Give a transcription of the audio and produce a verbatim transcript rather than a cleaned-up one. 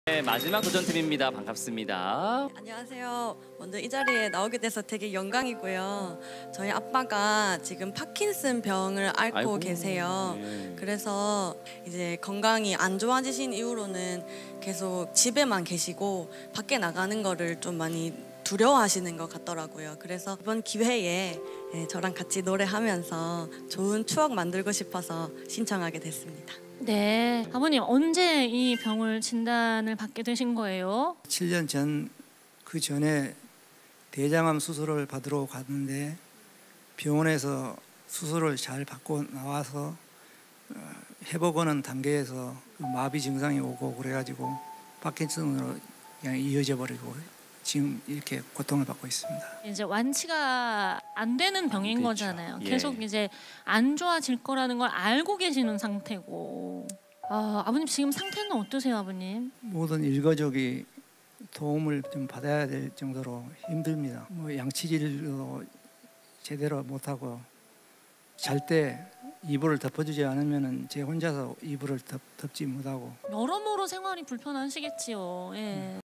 네, 마지막 도전팀입니다. 반갑습니다. 안녕하세요. 먼저 이 자리에 나오게 돼서 되게 영광이고요. 저희 아빠가 지금 파킨슨 병을 앓고 아이고, 계세요. 네. 그래서 이제 건강이 안 좋아지신 이후로는 계속 집에만 계시고 밖에 나가는 거를 좀 많이 두려워하시는 것 같더라고요. 그래서 이번 기회에 예, 저랑 같이 노래하면서 좋은 추억 만들고 싶어서 신청하게 됐습니다. 네, 아버님 언제 이 병을 진단을 받게 되신 거예요? 칠 년 전 그 전에 대장암 수술을 받으러 갔는데 병원에서 수술을 잘 받고 나와서 회복하는 단계에서 마비 증상이 오고 그래가지고 파킨슨으로 그냥 이어져 버리고 지금 이렇게 고통을 받고 있습니다. 이제 완치가 안 되는 병인 그렇죠. 거잖아요. 예. 계속 이제 안 좋아질 거라는 걸 알고 계시는 상태고. 아, 아버님 지금 상태는 어떠세요, 아버님? 모든 일가족이 도움을 좀 받아야 될 정도로 힘듭니다. 뭐 양치질도 제대로 못하고 잘 때 이불을 덮어주지 않으면 제 혼자서 이불을 덮, 덮지 못하고 여러모로 생활이 불편하시겠지요. 예.